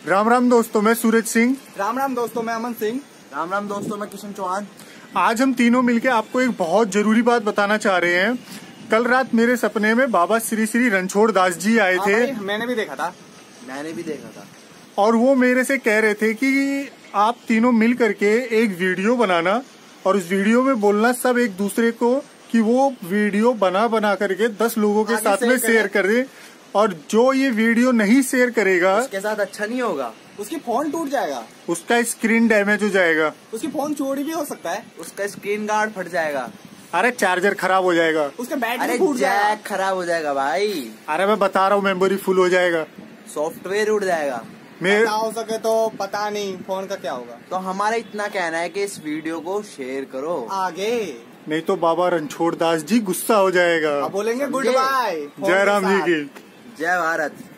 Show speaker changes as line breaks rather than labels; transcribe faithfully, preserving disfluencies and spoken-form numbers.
राम राम दोस्तों, मैं सूरज सिंह।
राम राम दोस्तों, मैं अमन सिंह।
राम राम दोस्तों, मैं किशन चौहान।
आज हम तीनों मिलके आपको एक बहुत जरूरी बात बताना चाह रहे हैं। कल रात मेरे सपने में बाबा श्री श्री रणछोड़ दास जी आए थे।
भाई, मैंने भी देखा था
मैंने भी देखा था
और वो मेरे से कह रहे थे कि आप तीनों मिल करके एक वीडियो बनाना और उस वीडियो में बोलना सब एक दूसरे को कि वो वीडियो बना बना करके दस लोगों के साथ में शेयर कर दे, और जो ये वीडियो नहीं शेयर करेगा
उसके साथ अच्छा नहीं होगा।
उसकी फोन टूट जाएगा,
उसका स्क्रीन डैमेज हो जाएगा,
उसकी फोन चोरी भी हो सकता है,
उसका स्क्रीन गार्ड फट जाएगा,
अरे चार्जर खराब हो जाएगा,
उसका बैटरी
अरे
फूट जाएगा,
जैक खराब हो जाएगा भाई,
अरे मैं बता रहा हूँ मेमोरी फुल हो जाएगा,
सॉफ्टवेयर उड़ जाएगा।
मेरे
पता हो सके तो पता नहीं फोन का क्या होगा।
तो हमारा इतना कहना है कि इस वीडियो को शेयर करो
आगे,
नहीं तो बाबा रणछोड़ दास जी गुस्सा हो जाएगा।
अब बोलेंगे गुड
समझे?
बाय।
जय राम जी की
जय भारत।